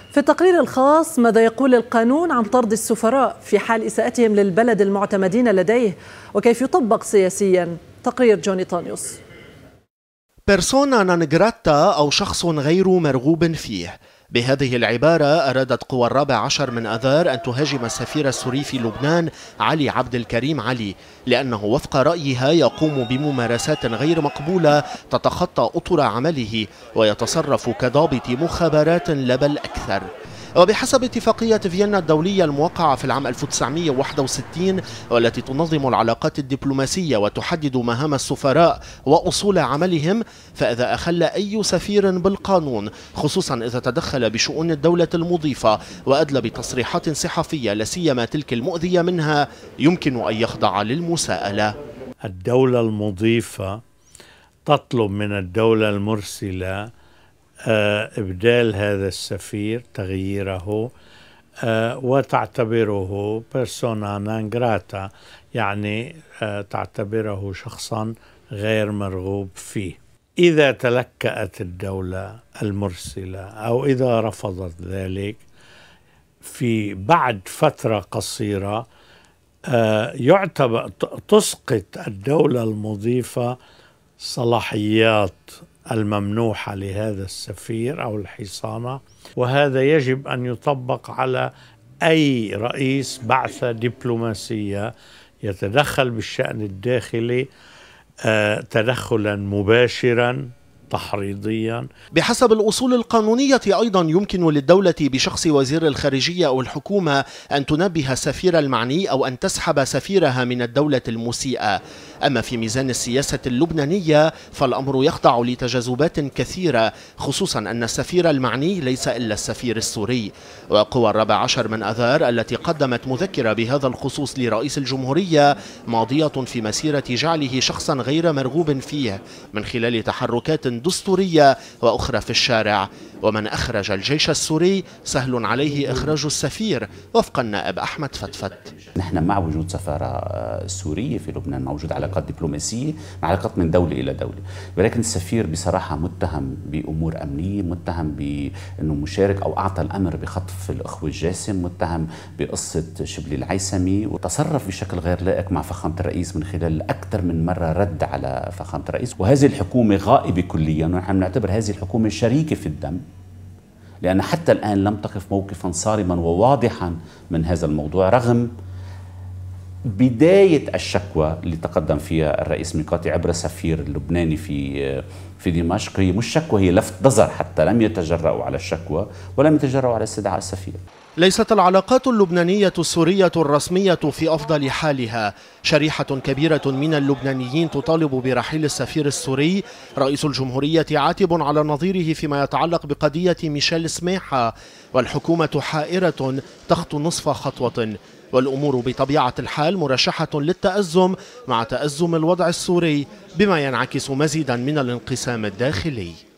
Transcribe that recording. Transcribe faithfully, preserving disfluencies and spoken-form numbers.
في التقرير الخاص ماذا يقول القانون عن طرد السفراء في حال إساءتهم للبلد المعتمدين لديه وكيف يطبق سياسيا؟ تقرير جوني طانيوس. بيرسونا نون جراتا أو شخص غير مرغوب فيه، بهذه العبارة أرادت قوى الرابع عشر من آذار أن تهاجم السفير السوري في لبنان علي عبد الكريم علي، لأنه وفق رأيها يقوم بممارسات غير مقبولة تتخطى أطر عمله ويتصرف كضابط مخابرات لا بل أكثر. وبحسب اتفاقية فيينا الدولية الموقعة في العام ألف وتسعمئة وواحد وستين والتي تنظم العلاقات الدبلوماسية وتحدد مهام السفراء وأصول عملهم، فإذا أخل أي سفير بالقانون خصوصا إذا تدخل بشؤون الدولة المضيفة وأدلى بتصريحات صحفية لا سيما تلك المؤذية منها، يمكن أن يخضع للمساءلة. الدولة المضيفة تطلب من الدولة المرسلة إبدال هذا السفير، تغييره، وتعتبره بيرسونا نون جراتا، يعني تعتبره شخصا غير مرغوب فيه. إذا تلكأت الدولة المرسلة أو إذا رفضت ذلك في بعد فترة قصيرة يعتبر تسقط الدولة المضيفة صلاحيات الممنوحة لهذا السفير أو الحصانة، وهذا يجب أن يطبق على أي رئيس بعثة دبلوماسية يتدخل بالشأن الداخلي تدخلا مباشرا تحريضيا. بحسب الأصول القانونية أيضا يمكن للدولة بشخص وزير الخارجية أو الحكومة أن تنبه السفير المعني أو أن تسحب سفيرها من الدولة المسيئة. أما في ميزان السياسة اللبنانية فالأمر يخضع لتجاذبات كثيرة، خصوصا أن السفير المعني ليس إلا السفير السوري. وقوى الرابع عشر من آذار التي قدمت مذكرة بهذا الخصوص لرئيس الجمهورية ماضية في مسيرة جعله شخصا غير مرغوب فيه من خلال تحركات دستورية وأخرى في الشارع. ومن أخرج الجيش السوري سهل عليه إخراج السفير وفق النائب أحمد فتفت. نحن مع وجود سفارة سورية في لبنان، مع وجود علاقات دبلوماسية، مع علاقات من دولة إلى دولة، ولكن السفير بصراحة متهم بأمور أمنية، متهم بأنه مشارك أو أعطى الأمر بخطف الأخوة الجاسم، متهم بقصة شبلي العيسمي، وتصرف بشكل غير لائق مع فخامة الرئيس من خلال أكثر من مرة رد على فخامة الرئيس. وهذه الحكومة غائبة كليا، ونحن نعتبر هذه الحكومة شريكة في الدم، لأن حتى الآن لم تقف موقفا صارما وواضحا من هذا الموضوع رغم بداية الشكوى اللي تقدم فيها الرئيس ميقاتي عبر السفير اللبناني في في دمشق. هي مش شكوى، هي لفت نظر، حتى لم يتجرؤوا على الشكوى ولم يتجرؤوا على استدعاء السفير. ليست العلاقات اللبنانية السورية الرسمية في أفضل حالها. شريحة كبيرة من اللبنانيين تطالب برحيل السفير السوري. رئيس الجمهورية عاتب على نظيره فيما يتعلق بقضية ميشيل سماحة، والحكومة حائرة تخطو نصف خطوة، والأمور بطبيعة الحال مرشحة للتأزم مع تأزم الوضع السوري بما ينعكس مزيدا من الانقسام الداخلي.